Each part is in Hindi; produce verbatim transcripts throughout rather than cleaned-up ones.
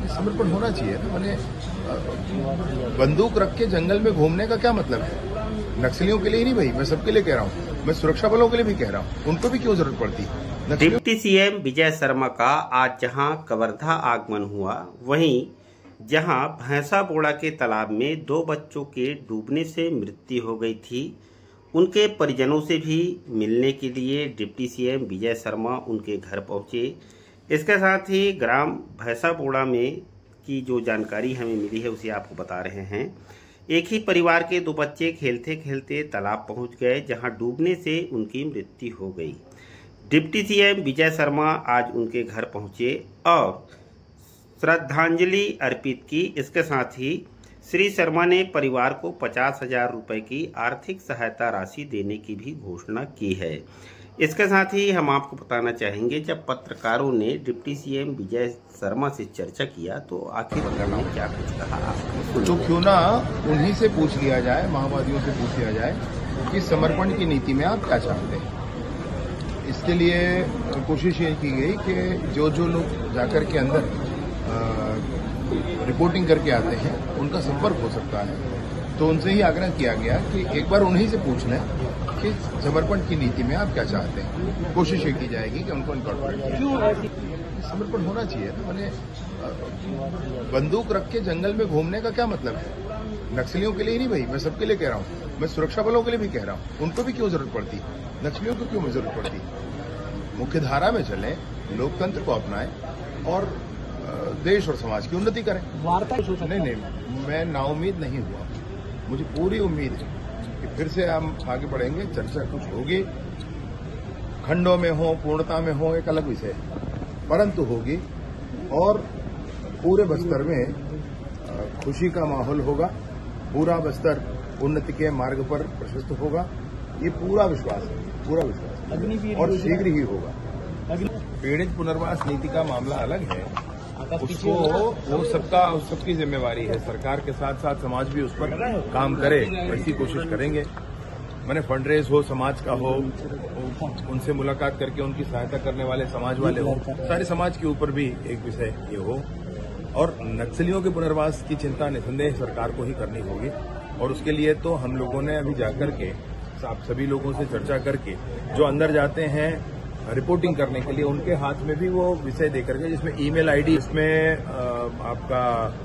समर्पण होना चाहिए ना। मैंने बंदूक रख के जंगल में घूमने का क्या मतलब है? नक्सलियों के लिए ही नहीं भाई, मैं सबके लिए कह रहा हूँ, मैं सुरक्षा बलों के लिए भी कह रहा हूँ, उनको भी क्यों जरूरत पड़ती? डिप्टी सीएम विजय शर्मा का आज जहां कवर्धा आगमन हुआ, वहीं जहां भैंसा बोड़ा के तालाब में दो बच्चों के डूबने से मृत्यु हो गई थी, उनके परिजनों से भी मिलने के लिए डिप्टी सीएम विजय शर्मा उनके घर पहुंचे। इसके साथ ही ग्राम भैंसा बोड़ा में की जो जानकारी हमें मिली है उसे आपको बता रहे हैं। एक ही परिवार के दो बच्चे खेलते खेलते तालाब पहुंच गए, जहां डूबने से उनकी मृत्यु हो गई। डिप्टी सीएम विजय शर्मा आज उनके घर पहुंचे और श्रद्धांजलि अर्पित की। इसके साथ ही श्री शर्मा ने परिवार को पचास हजार रुपये की आर्थिक सहायता राशि देने की भी घोषणा की है। इसके साथ ही हम आपको बताना चाहेंगे, जब पत्रकारों ने डिप्टी सीएम विजय शर्मा से चर्चा किया तो आखिर उन्होंने क्या कुछ कहा, तो क्यों ना उन्हीं से पूछ लिया जाए, माओवादियों से पूछ लिया जाए कि समर्पण की नीति में आप क्या चाहते हैं। इसके लिए कोशिश ये की गई कि जो जो लोग जाकर के अंदर आ, रिपोर्टिंग करके आते हैं उनका संपर्क हो सकता है, तो उनसे ही आग्रह किया गया कि एक बार उन्हीं से पूछ लें कि समर्पण की नीति में आप क्या चाहते हैं। कोशिश ये की जाएगी कि उनको इनकॉर्पोरेट समर्पण होना चाहिए ना। मैंने बंदूक रख के जंगल में घूमने का क्या मतलब है? नक्सलियों के लिए ही नहीं भाई, मैं सबके लिए कह रहा हूँ, मैं सुरक्षा बलों के लिए भी कह रहा हूँ, उनको भी क्यों जरूरत पड़ती? नक्सलियों को क्यों जरूरत पड़ती? मुख्य धारा में चलें, लोकतंत्र को अपनाएं और देश और समाज की उन्नति करें। वार्ता नहीं नहीं मैं नाउम्मीद नहीं हुआ, मुझे पूरी उम्मीद है कि फिर से हम आगे बढ़ेंगे, चर्चा कुछ होगी, खंडों में हो, पूर्णता में हो, एक अलग विषय है, परंतु होगी और पूरे बस्तर में खुशी का माहौल होगा, पूरा बस्तर उन्नति के मार्ग पर प्रशस्त होगा, ये पूरा विश्वास है, पूरा विश्वास और शीघ्र ही होगा। पीड़ित पुनर्वास नीति का मामला अलग है, उसको वो सबका उस सबकी जिम्मेवारी है, सरकार के साथ साथ समाज भी उस पर काम करे, वैसी कोशिश करेंगे। मैंने फंड रेज हो, समाज का हो, उनसे मुलाकात करके उनकी सहायता करने वाले समाज वाले हो, सारे समाज के ऊपर भी एक विषय ये हो। और नक्सलियों के पुनर्वास की चिंता निसंदेह सरकार को ही करनी होगी, और उसके लिए तो हम लोगों ने अभी जाकर के आप सभी लोगों से चर्चा करके जो अंदर जाते हैं रिपोर्टिंग करने के लिए, उनके हाथ में भी वो विषय देकर के, जिसमें ईमेल आईडी, इसमें आपका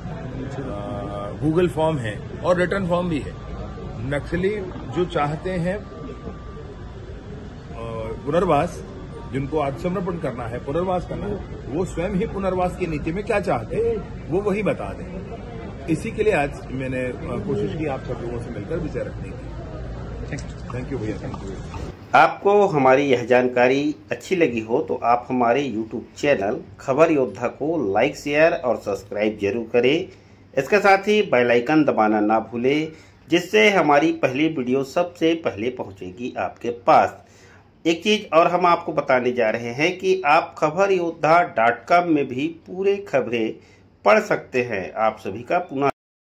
गूगल फॉर्म है और रिटर्न फॉर्म भी है। नक्सली जो चाहते हैं पुनर्वास, जिनको आत्मसमर्पण करना है, पुनर्वास करना है, वो स्वयं ही पुनर्वास की नीति में क्या चाहते हैं वो वही बता दें। इसी के लिए आज मैंने कोशिश की आप सब लोगों से मिलकर विषय रखने की। थैंक यू भैया, थैंक यू। आपको हमारी यह जानकारी अच्छी लगी हो तो आप हमारे यूट्यूब चैनल खबर योद्धा को लाइक, शेयर और सब्सक्राइब जरूर करें। इसके साथ ही बेल आइकन दबाना ना भूलें, जिससे हमारी पहली वीडियो सबसे पहले पहुंचेगी आपके पास। एक चीज़ और हम आपको बताने जा रहे हैं कि आप खबर योद्धा डॉट कॉम में भी पूरे खबरें पढ़ सकते हैं। आप सभी का पुनः